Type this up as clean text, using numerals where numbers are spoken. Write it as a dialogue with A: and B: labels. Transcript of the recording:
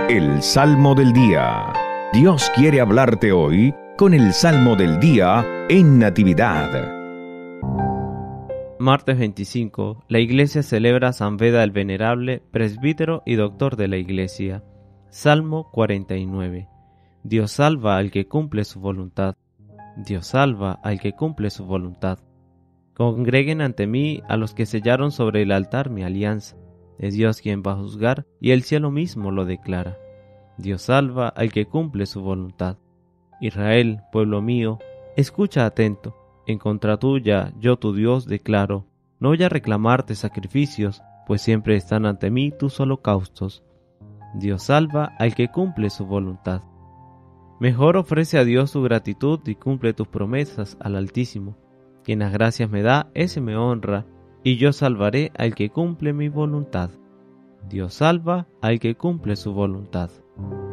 A: El Salmo del Día. Dios quiere hablarte hoy con el Salmo del Día en Natividad.
B: Martes 25. La Iglesia celebra a San Beda el Venerable, presbítero y doctor de la Iglesia. Salmo 49. Dios salva al que cumple su voluntad. Dios salva al que cumple su voluntad. Congreguen ante mí a los que sellaron sobre el altar mi alianza. Es Dios quien va a juzgar y el cielo mismo lo declara. Dios salva al que cumple su voluntad. Israel, pueblo mío, escucha atento. En contra tuya, yo tu Dios declaro. No voy a reclamarte sacrificios, pues siempre están ante mí tus holocaustos. Dios salva al que cumple su voluntad. Mejor ofrece a Dios tu gratitud y cumple tus promesas al Altísimo. Quien las gracias me da, ese me honra, y yo salvaré al que cumple mi voluntad. Dios salva al que cumple su voluntad.